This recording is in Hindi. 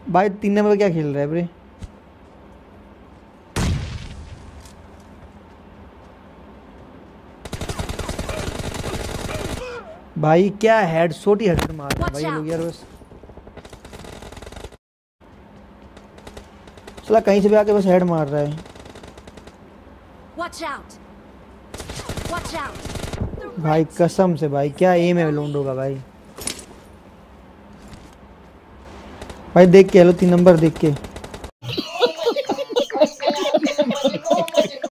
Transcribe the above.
भाई 3 नंबर क्या खेल रहा है bre? भाई क्या हेडशॉट ही हेडशॉट मार रहे हैं भाई ये लोग यार बस। चला कहीं से भी आके बस हेड मार रहा है। Watch out! Watch out! भाई कसम से भाई क्या एम है लोंडो का भाई। भाई देख के हेलो 3 नंबर देख के।